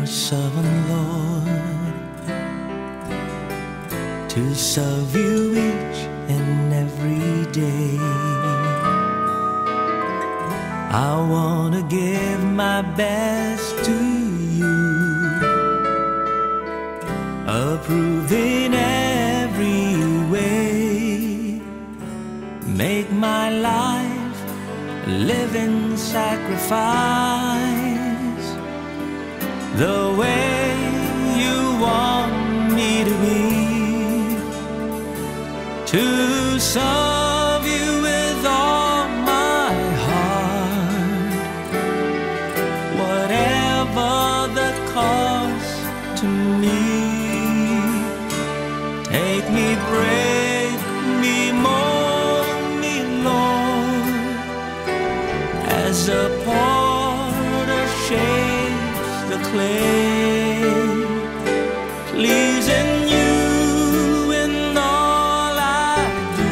servant, Lord, to serve you each and every day. I want to give my best to you, approved in every way. Make my life a living sacrifice, the way you want me to be, to serve you with all my heart, whatever the cost to me. Take me, break me, mold me, Lord, as a potter shapes the clay, pleasing you in all I do,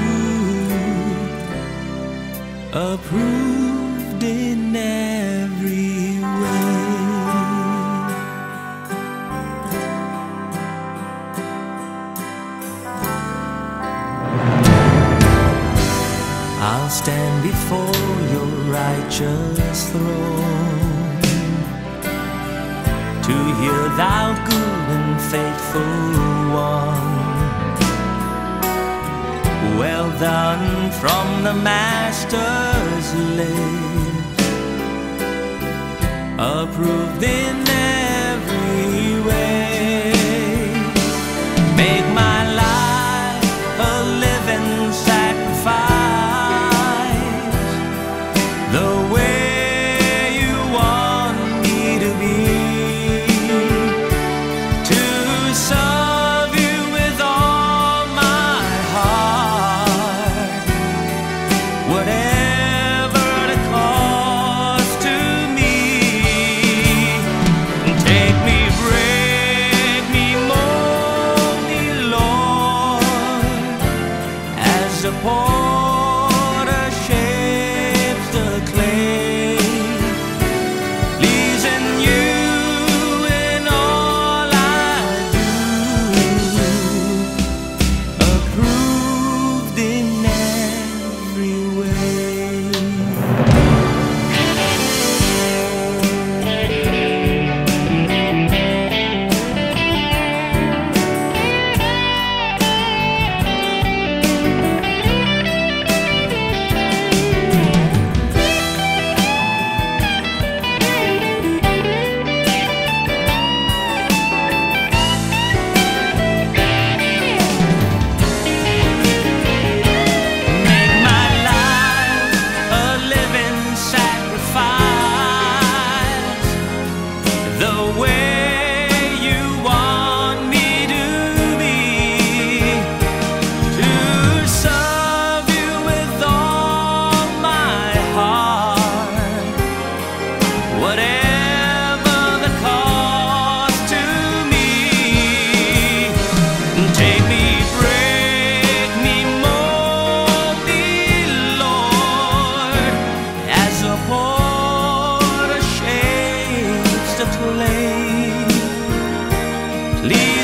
approved in every way. I'll stand before your righteous throne to hear thou good and faithful one, well done from the Master's lips, approved in every way. Make my life a living sacrifice, the way you want me to be, to serve you with all my heart, whatever the cost to me. Take me, break me, mold me, Lord, as a potter shapes the clay, pleasing you in all I do, approved in every way. Make my life a living sacrifice, the way you want me to be, to serve you with all my heart, whatever the cost to me. Take me, break me, mold me, Lord, as a potter shapes the clay, please